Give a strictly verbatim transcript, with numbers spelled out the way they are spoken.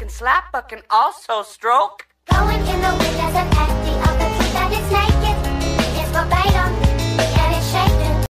can slap but can also stroke. Going in the wind as a